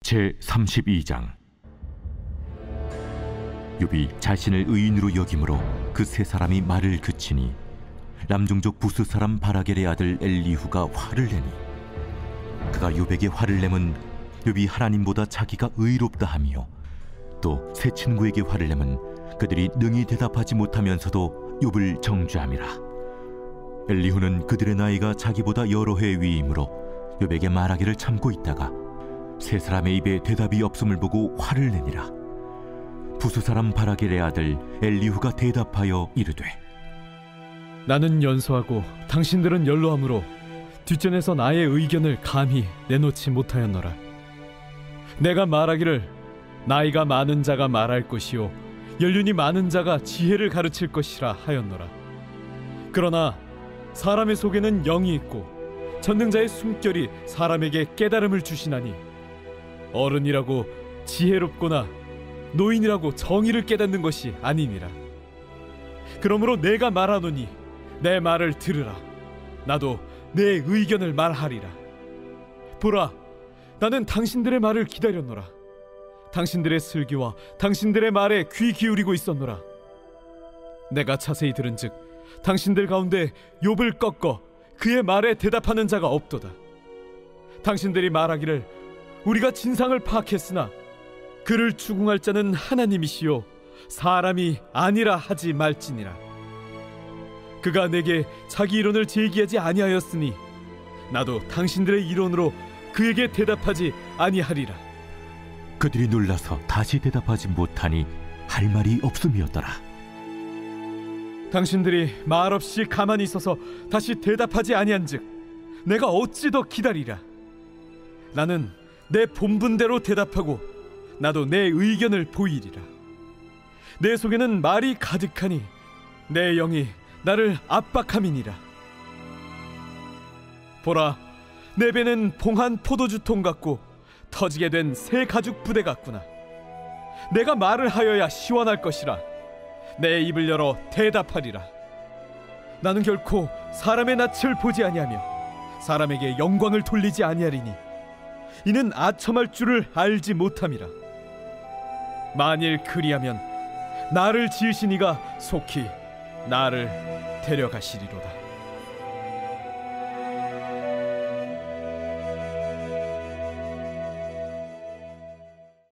제32장. 욥이 자신을 의인으로 여김으로 그 세 사람이 말을 그치니 남종족 부스 사람 바라겔의 아들 엘리후가 화를 내니, 그가 욥에게 화를 내면 욥이 하나님보다 자기가 의롭다 하며, 또 세 친구에게 화를 내면 그들이 능히 대답하지 못하면서도 욥을 정죄함이라. 엘리후는 그들의 나이가 자기보다 여러 해 위이므로 욥에게 말하기를 참고 있다가 세 사람의 입에 대답이 없음을 보고 화를 내니라. 부스 사람 바라겔의 아들 엘리후가 대답하여 이르되, 나는 연소하고 당신들은 연로함으로 뒷전에서 나의 의견을 감히 내놓지 못하였노라. 내가 말하기를 나이가 많은 자가 말할 것이요 연륜이 많은 자가 지혜를 가르칠 것이라 하였노라. 그러나 사람의 속에는 영이 있고 전능자의 숨결이 사람에게 깨달음을 주시나니, 어른이라고 지혜롭거나 노인이라고 정의를 깨닫는 것이 아니니라. 그러므로 내가 말하노니 내 말을 들으라. 나도 내 의견을 말하리라. 보라, 나는 당신들의 말을 기다렸노라. 당신들의 슬기와 당신들의 말에 귀 기울이고 있었노라. 내가 자세히 들은즉 당신들 가운데 욥을 꺾어 그의 말에 대답하는 자가 없도다. 당신들이 말하기를 우리가 진상을 파악했으나 그를 추궁할 자는 하나님이시요 사람이 아니라 하지 말지니라. 그가 내게 자기 이론을 제기하지 아니하였으니 나도 당신들의 이론으로 그에게 대답하지 아니하리라. 그들이 놀라서 다시 대답하지 못하니 할 말이 없음이었더라. 당신들이 말없이 가만히 있어서 다시 대답하지 아니한즉 내가 어찌 더 기다리랴. 나는 내 본분대로 대답하고 나도 내 의견을 보이리라. 내 속에는 말이 가득하니 내 영이 나를 압박함이니라. 보라, 내 배는 봉한 포도주통 같고 터지게 된 새 가죽 부대 같구나. 내가 말을 하여야 시원할 것이라. 내 입을 열어 대답하리라. 나는 결코 사람의 낯을 보지 아니하며 사람에게 영광을 돌리지 아니하리니 이는 아첨할 줄을 알지 못함이라. 만일 그리하면 나를 지으신 이가 속히 나를 데려가시리로다.